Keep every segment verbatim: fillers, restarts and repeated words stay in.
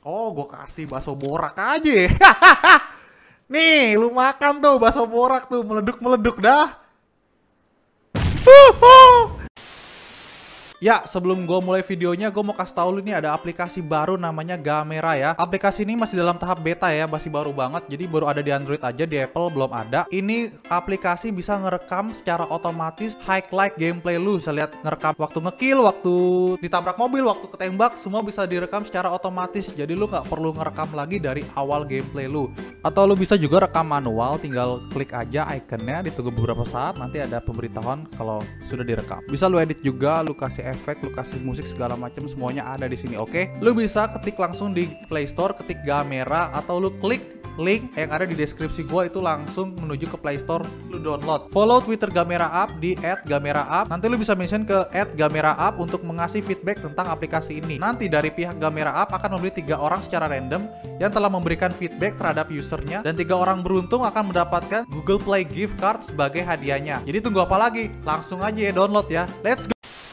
Oh, gue kasih bakso borak aja. Nih, lu makan tuh bakso borak tuh, meleduk-meleduk dah. Ya, sebelum gue mulai videonya, gue mau kasih tahu lu nih ada aplikasi baru namanya Gamera ya. Aplikasi ini masih dalam tahap beta ya, masih baru banget. Jadi baru ada di Android aja, di Apple belum ada. Ini aplikasi bisa ngerekam secara otomatis highlight gameplay lu. Bisa lihat ngerekam waktu ngekill, waktu ditabrak mobil, waktu ketembak, semua bisa direkam secara otomatis. Jadi lu nggak perlu ngerekam lagi dari awal gameplay lu. Atau lu bisa juga rekam manual, tinggal klik aja ikonnya, ditunggu beberapa saat, nanti ada pemberitahuan kalau sudah direkam. Bisa lu edit juga, lu kasih efek, lu kasih musik segala macam, semuanya ada di sini. Oke, lu bisa ketik langsung di Play Store, ketik Gamera, atau lu klik link yang ada di deskripsi gua, itu langsung menuju ke Play Store, lu download. Follow Twitter Gamera Up di et gamera up. Nanti lu bisa mention ke et gamera up untuk mengasih feedback tentang aplikasi ini. Nanti dari pihak Gamera Up akan memilih tiga orang secara random yang telah memberikan feedback terhadap usernya, dan tiga orang beruntung akan mendapatkan Google Play gift card sebagai hadiahnya. Jadi tunggu apa lagi? Langsung aja ya download ya. Let's go.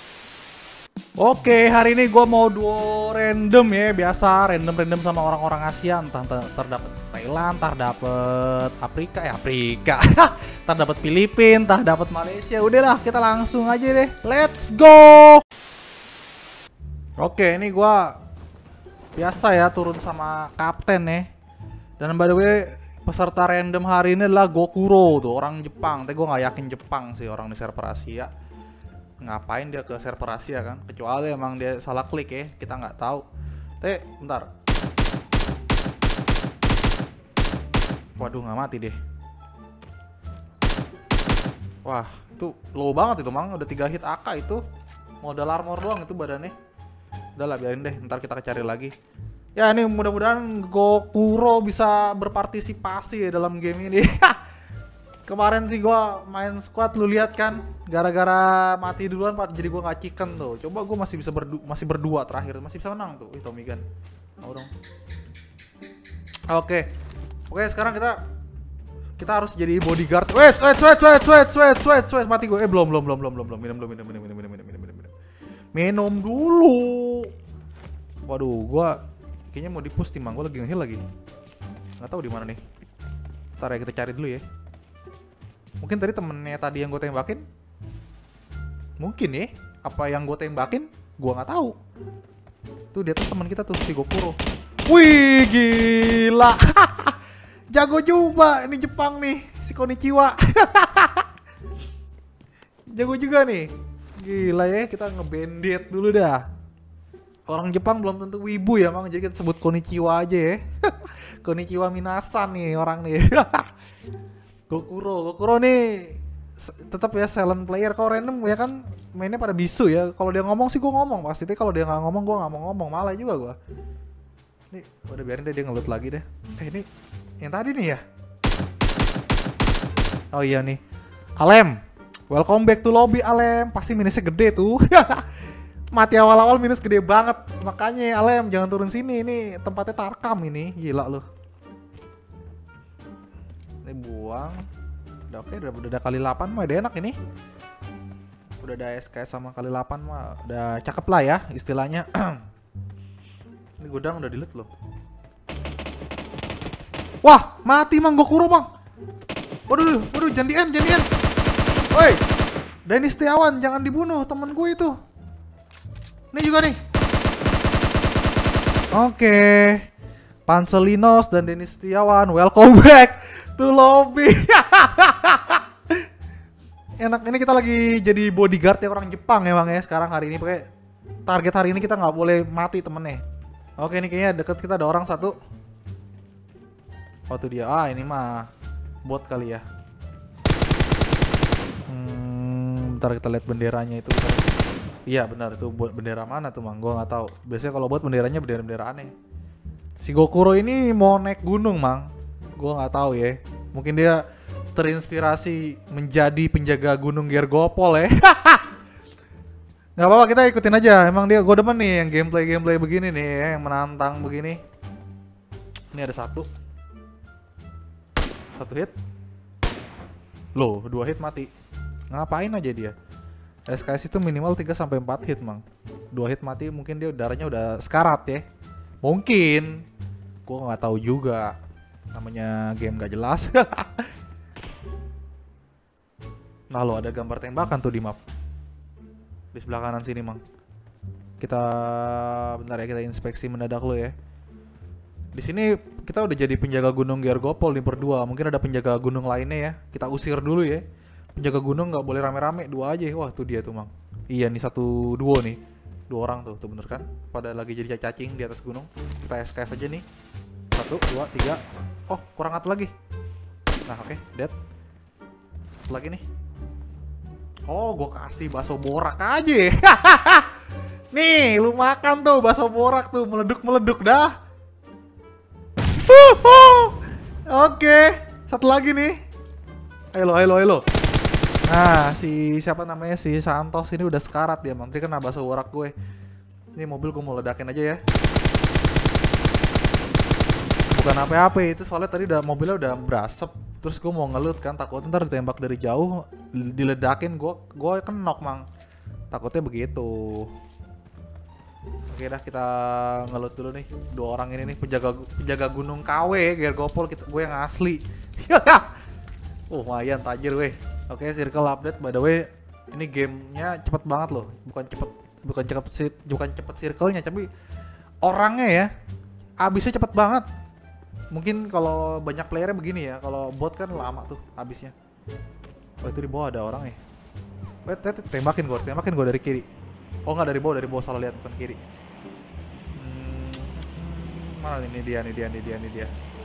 Oke, hari ini gue mau duo random ya, biasa random-random sama orang-orang Asia, entah terdapat Thailand, entar dapet Afrika, ya Afrika, entar dapet Filipina, entar dapet Malaysia. Udahlah, kita langsung aja deh, let's go. Oke, ini gue biasa ya turun sama kapten ya. Dan by the way, peserta random hari ini adalah Gokuro tuh, orang Jepang. Tapi gue nggak yakin Jepang sih, orang di server Asia. Ngapain dia ke server Asia kan? Kecuali emang dia salah klik ya, kita nggak tahu. Teh, bentar. Waduh, nggak mati deh. Wah, itu low banget itu, Mang. Udah tiga hit A K itu. Modal armor doang itu badannya. Udah lah, biarin deh. Ntar kita cari lagi. Ya, ini mudah-mudahan Gokuro bisa berpartisipasi ya dalam game ini. Kemarin sih gua main squad, lu lihat kan, gara-gara mati duluan jadi gua nggak chicken tuh. Coba gua masih bisa berdu masih berdua terakhir, masih bisa menang tuh. Wih, Tommy Gun. Mau dong. Oke. Oke, sekarang kita kita harus jadi bodyguard. Wait, wait, wait, wait, wait, wait, wait, wait, mati gue. Eh, belum, belum, belum, belum, belum, belum. Minum dulu, minum, minum, minum, minum, minum, minum, minum. Minum dulu. Waduh, gua kayaknya mau di-push timang, gua lagi nge-heal lagi. Nggak tahu di mana nih. Ntar ya kita cari dulu ya. Mungkin tadi temennya tadi yang gue tembakin. Mungkin ya. Apa yang gue tembakin, gue nggak tahu. Tuh di atas teman kita tuh, si Gokuro. Wih, gila. Jago juga ini Jepang nih, si Konichiwa. Jago juga nih. Gila ya, kita ngebandit dulu dah. Orang Jepang belum tentu wibu ya, Mang. Jadi kita sebut Konichiwa aja ya. Konichiwa minasan nih orang nih. Gokuro, Gokuro nih tetap ya silent player. Kalau random ya kan mainnya pada bisu ya. Kalau dia ngomong sih gue ngomong pasti. Tapi kalau dia nggak ngomong gue nggak mau ngomong, malah juga gue. Nih udah biarin deh dia ngeloot lagi deh. Eh ini yang tadi nih ya. Oh iya nih, Alem, welcome back to lobby Alem. Pasti minusnya gede tuh. Mati awal-awal minus gede banget. Makanya Alem jangan turun sini. Ini tempatnya Tarkam ini. Gila loh. Ini buang. Udah oke, udah, udah ada kali delapan mah udah enak ini. Udah ada S K S sama kali delapan mah udah cakep lah ya istilahnya. Ini gudang udah di-loot loh. Wah, mati Mang Gokuro, Bang. Waduh, waduh, jangan di-end, jangan di-end. Woi, Denny Setiawan, jangan dibunuh temen gue itu. Ini juga nih. Oke. Panselinos dan Denny Setiawan, welcome back to lobby. Enak, ini kita lagi jadi bodyguard ya orang Jepang emang ya sekarang hari ini. Pakai target hari ini kita nggak boleh mati temennya. Oke, ini kayaknya deket kita ada orang satu. Oh tuh dia, ah ini mah bot kali ya. Hmm, bentar kita lihat benderanya itu. Iya benar, itu buat bendera mana tuh Mang? Gua nggak tahu. Biasanya kalau buat benderanya bendera-bendera aneh. Si Gokuro ini mau naik gunung, Mang. Gua nggak tahu ya. Mungkin dia terinspirasi menjadi penjaga gunung Gergopol ya. Nggak apa-apa, kita ikutin aja. Emang dia, gue demen nih yang gameplay-gameplay begini nih ya, yang menantang begini. Ini ada satu. Satu hit. Loh, dua hit mati. Ngapain aja dia? S K S itu minimal tiga sampai empat hit, Mang. Dua hit mati, mungkin dia darahnya udah sekarat ya. Mungkin. Gue nggak tahu juga. Namanya game gak jelas. Nah lo ada gambar tembakan tuh di map. Di sebelah kanan sini mang. Kita bentar ya, kita inspeksi mendadak lo ya. Di sini kita udah jadi penjaga gunung Geargopol nih berdua. Mungkin ada penjaga gunung lainnya ya. Kita usir dulu ya. Penjaga gunung nggak boleh rame-rame, dua aja. Wah tuh dia tuh mang. Iya nih satu duo nih. Dua orang tuh, tuh bener kan? Pada lagi jadi cacing di atas gunung. Kita S K S aja nih. Satu, dua, tiga. Oh kurang satu lagi. Nah oke, okay, dead. Satu lagi nih. Oh gue kasih bakso borak aja. Nih lu makan tuh bakso borak tuh, meleduk-meleduk dah. Oke, satu lagi nih. Halo, halo, halo. Nah, si siapa namanya si Santos ini udah sekarat dia, Mang. Dia kena bakso borak gue. Ini mobil gue mau ledakin aja ya. Bukan apa-apa itu, soalnya tadi udah mobilnya udah berasap. Terus gue mau ngelut kan, takutnya ntar ditembak dari jauh, diledakin gue, gue kenok, Mang. Takutnya begitu. Oke dah, kita ngelut dulu nih. Dua orang ini nih, penjaga penjaga gunung K W Geargopol, kita gue yang asli. Oh lumayan tajir weh. Oke, circle update by the way. Ini gamenya cepet banget loh. Bukan cepet, bukan cepet, bukan cepet circle-nya, tapi orangnya ya abisnya cepet banget. Mungkin kalau banyak playernya begini ya. Kalau bot kan lama tuh abisnya. Oh itu di bawah ada orang ya. Wait, wait, tembakin gue, tembakin gue dari kiri. Oh nggak dari bawah, dari bawah, salah lihat, bukan kiri. Hmm, mana ini dia, nih dia, nih dia, nih dia.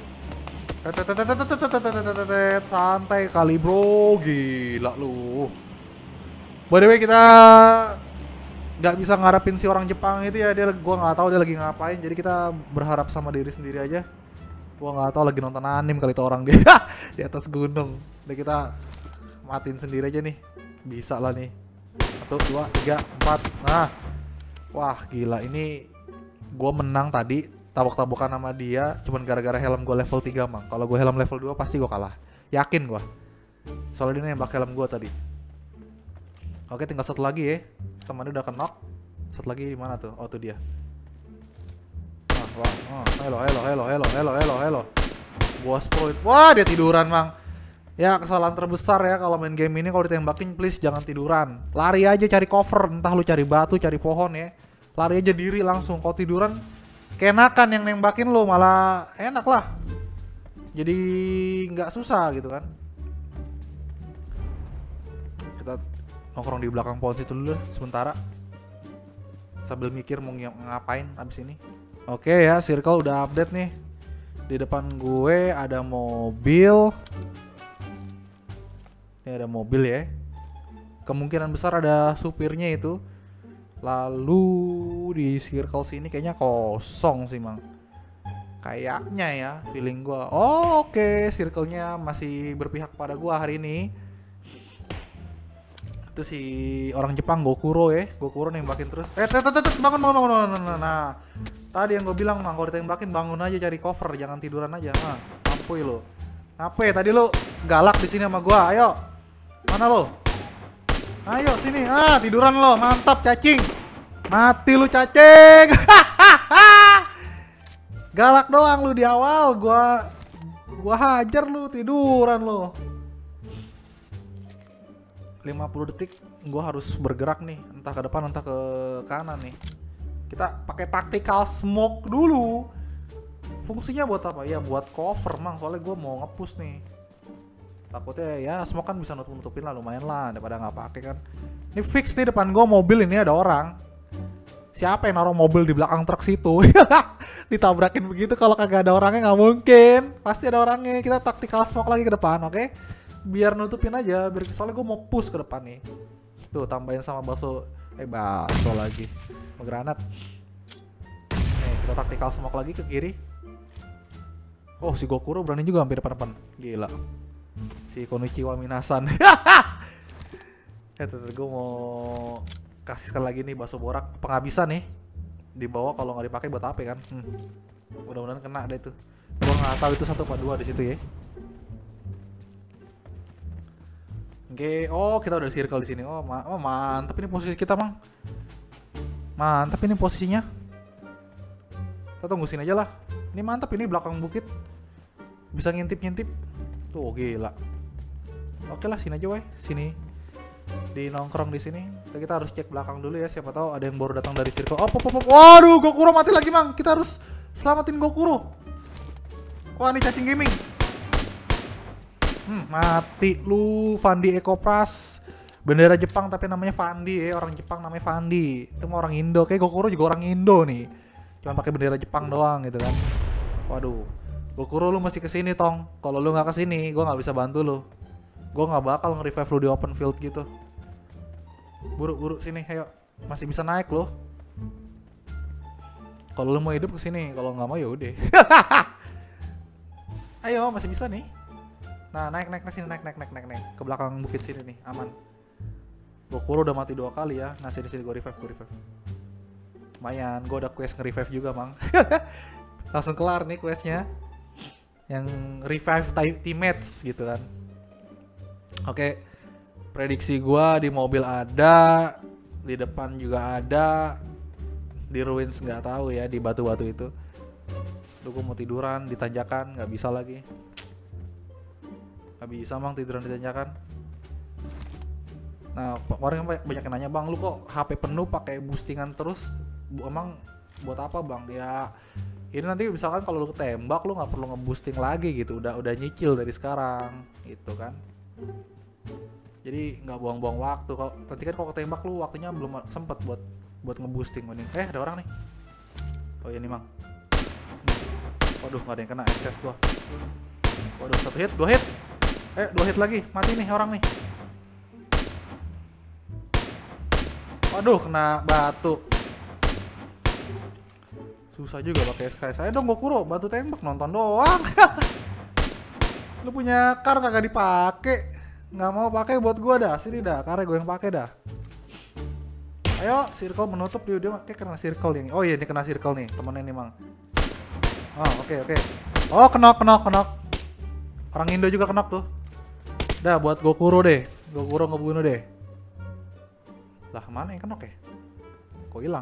Santai kali bro, gila lu. By the way kita nggak bisa ngarepin si orang Jepang itu ya, dia gua nggak tahu dia lagi ngapain, jadi kita berharap sama diri sendiri aja. Gua nggak tahu lagi nonton anime kali itu orang dia di atas gunung. Udah kita matiin sendiri aja nih, bisa lah nih. Satu, dua, tiga, empat. Nah, wah gila ini gue menang tadi tabok-tabokan sama dia cuman gara-gara helm gue level tiga mang. Kalau gue helm level dua pasti gue kalah, yakin gue. Soalnya dia nembak helm gue tadi. Oke tinggal satu lagi ya, temannya udah kenok. Satu lagi di mana tuh? Oh tuh dia. Wah, wah, oh, hello, hello, hello, hello, hello, hello, hello. Gua sprite. Wah dia tiduran mang. Ya kesalahan terbesar ya kalau main game ini, kalau ditembakin please jangan tiduran. Lari aja cari cover, entah lu cari batu, cari pohon ya. Lari aja diri langsung. Kalau tiduran kenakan yang nembakin lu, malah enak lah. Jadi nggak susah gitu kan. Kita nongkrong di belakang pohon situ dulu sementara. Sambil mikir mau ngapain abis ini. Oke ya, circle udah update nih. Di depan gue ada mobil. Ini ada mobil ya. Kemungkinan besar ada supirnya itu. Lalu di circle sini kayaknya kosong sih mang. Kayaknya ya, feeling gua. Oh oke, okay. Circle-nya masih berpihak kepada gua hari ini. Itu si orang Jepang Gokuro ya. Gokuro nembakin terus. Eh, tet tet tet bangun bangun bangun. Nah, nah. Tadi yang gue bilang mang, kalau ditembakin bangun aja, cari cover, jangan tiduran aja. Nah, mampu lo. Apa ya tadi lo galak di sini sama gua. Ayo. Mana lo? Ayo sini. Ah, tiduran lo. Mantap cacing. Mati lu cacing. Galak doang lu di awal. Gua gua hajar lu, tiduran lo. lima puluh detik gua harus bergerak nih, entah ke depan entah ke kanan nih. Kita pakai tactical smoke dulu. Fungsinya buat apa? Ya buat cover mang, soalnya gua mau nge-push nih. Takutnya ya smoke kan bisa nutup-nutupin lah, lumayan lah daripada nggak pakai kan. Ini fix nih depan gua mobil ini ada orang. Siapa yang naruh mobil di belakang truk situ? Ditabrakin begitu, kalau kagak ada orangnya nggak mungkin. Pasti ada orangnya. Kita tactical smoke lagi ke depan, oke? Okay? Biar nutupin aja, biar soalnya gua mau push ke depan nih. Tuh tambahin sama bakso, eh bakso lagi, sama granat. Nih kita tactical smoke lagi ke kiri. Oh si Gokuro berani juga hampir depan-depan, gila. Si Konichiwa Minasan. Ya tuh, gue mau kasih sekali lagi nih bakso borak penghabisan nih. Di bawah kalau nggak dipakai buat apa kan? Hmm. Mudah-mudahan kena ada itu. Gue nggak tahu itu satu apa dua di situ ya. Oke, oh kita udah circle di sini. Oh, ma oh mantap ini posisi kita mang. Mantap ini posisinya. Kita tunggu sini aja lah. Ini mantap ini belakang bukit. Bisa ngintip-ngintip. Tuh gila. Oke lah sini aja weh, sini. Di nongkrong di sini. Kita harus cek belakang dulu ya, siapa tahu ada yang baru datang dari circle. Oh, pop, pop, pop. Waduh, Gokuro mati lagi, Mang. Kita harus selamatin Gokuro. Wah, ini cacing gaming. Hmm, mati lu, Fandi Ekopras. Bendera Jepang tapi namanya Fandi ya, orang Jepang namanya Fandi. Itu mah orang Indo, kayak Gokuro juga orang Indo nih. Cuma pakai bendera Jepang doang gitu kan. Waduh. Gokuro lu masih kesini Tong. Kalau lu nggak kesini, gue nggak bisa bantu lu. Gue nggak bakal nge-revive lu di open field gitu. Buru-buru sini, ayo. Masih bisa naik loh. Kalau lu mau hidup kesini, kalau nggak mau ya udah. Ayo, masih bisa nih. Nah, naik naik naik sini, naik naik naik naik naik ke belakang bukit sini nih, aman. Gokuro udah mati dua kali ya. Nah, sini sini gue revive, gue revive. Lumayan, gue udah quest nge-revive juga, Mang. Langsung kelar nih questnya. Yang revive teammates gitu kan. Oke, prediksi gua di mobil ada, di depan juga ada, di ruins nggak tahu ya, di batu-batu itu. Duh, gua mau tiduran di tanjakan, nggak bisa lagi. Nggak bisa Mang tiduran di tanjakan. Nah, orang banyak yang nanya, Bang, lu kok H P penuh pakai boostingan terus? Emang buat apa, Bang? Ya ini nanti misalkan kalau lu ketembak lu nggak perlu nge-boosting lagi gitu, udah udah nyicil dari sekarang gitu kan. Jadi nggak buang-buang waktu. Kalau nanti kan kalau ketembak lu waktunya belum sempet buat buat nge-boosting. Eh ada orang nih. Oh iya nih Mang. Waduh nggak ada yang kena S K S gua. Waduh satu hit, dua hit. Eh dua hit lagi, mati nih orang nih. Waduh kena batu. Susah juga pakai S K S. Ayo dong Gokuro, bantu tembak, nonton doang. Lu punya kar kagak dipake. Nggak mau pakai buat gua dah. Sini dah, karnya gue yang pakai dah. Ayo, circle menutup dia dia kayak kena circle ini. Oh iya, ini kena circle nih, temennya nih, Mang. Oh, oke okay, oke. Okay. Oh, kenok kenok kenok. Orang Indo juga kenok tuh. Dah buat Gokuro deh. Gokuro ngebunuh deh. Lah, mana yang kenok ya? Kok hilang?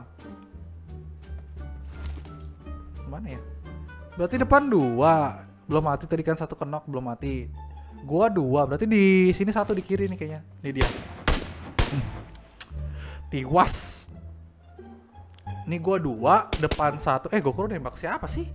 Mana ya? Berarti depan dua. Belum mati tadi kan, satu kenok belum mati. Gua dua, berarti di sini satu di kiri nih kayaknya. Ini dia. Hmm. Tiwas. Ini gua dua, depan satu. Eh, Gokuro nembak siapa sih?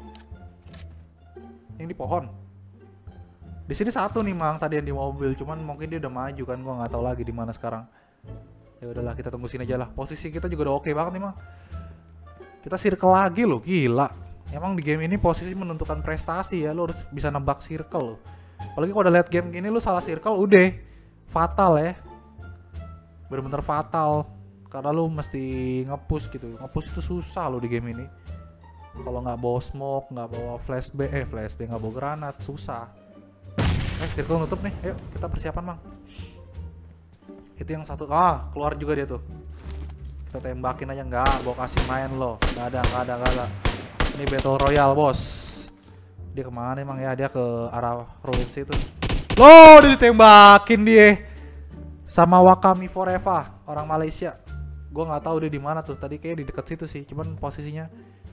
Yang di pohon. Di sini satu nih Mang, tadi yang di mobil, cuman mungkin dia udah maju kan, gua nggak tahu lagi di mana sekarang. Ya udahlah, kita tunggu sini aja lah. Posisi kita juga udah oke banget nih Mang. Kita circle lagi loh, gila. Emang di game ini posisi menentukan prestasi ya, lo harus bisa nebak circle loh. Apalagi kalau udah lihat game gini lu salah circle udah fatal ya. Bener-bener fatal. Karena lu mesti nge-push gitu. Nge-push itu susah lo di game ini. Kalau nggak bawa smoke, nggak bawa flashbang, eh flashbang nggak bawa granat, susah. Eh circle nutup nih, ayo kita persiapan Mang. Itu yang satu, ah keluar juga dia tuh. Kita tembakin aja, nggak, gua kasih main lo. Nggak ada, nggak ada, nggak ada. Ini battle royale bos. Dia kemana emang ya? Dia ke arah ruins itu. Loh, dia ditembakin dia sama Wakami Forever, orang Malaysia. Gua nggak tahu dia di mana tuh. Tadi kayak di dekat situ sih, cuman posisinya.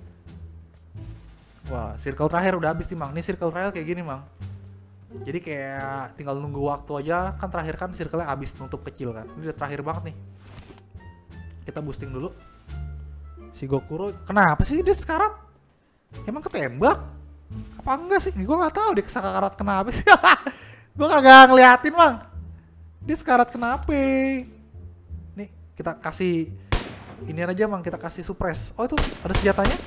Wah, circle terakhir udah habis nih Mang. Nih circle terakhir kayak gini Mang. Jadi kayak tinggal nunggu waktu aja. Kan terakhir kan circle-nya habis nutup kecil kan. Ini udah terakhir banget nih. Kita boosting dulu. Si Gokuro, kenapa sih dia sekarat? Emang ketembak? Apa enggak sih? Gue gak tahu dia sekarat kenapa sih. Gue kagak ngeliatin Mang. Dia sekarat kenapa? Nih kita kasih ini aja Mang, kita kasih suppress. Oh itu ada senjatanya.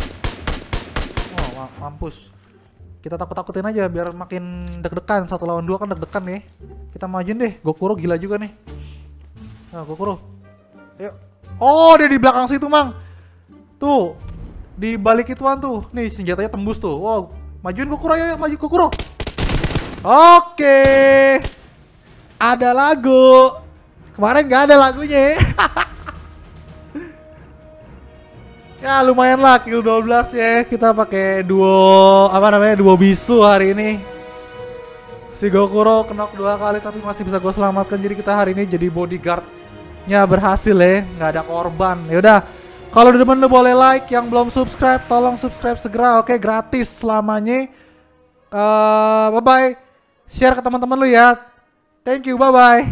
Oh mampus. Kita takut-takutin aja biar makin deg-degan. Satu lawan dua kan deg-degan nih. Kita majuin deh. Gokuro gila juga nih. Nah Gokuro, ayo. Oh dia di belakang situ Mang. Tuh di balik ituan tuh. Nih senjatanya tembus tuh. Wow, majuin Gokuro ya, maju Gokuro. Oke. Ada lagu. Kemarin gak ada lagunya. Ya lumayan lah kill dua belas ya. Kita pakai duo apa namanya? Duo bisu hari ini. Si Gokuro knock dua kali tapi masih bisa gue selamatkan. Jadi kita hari ini jadi bodyguardnya berhasil ya. Nggak ada korban. Ya udah. Kalau udah demen lu boleh like, yang belum subscribe tolong subscribe segera, oke, gratis selamanya. Uh, bye bye. Share ke teman-teman lu ya. Thank you, bye bye.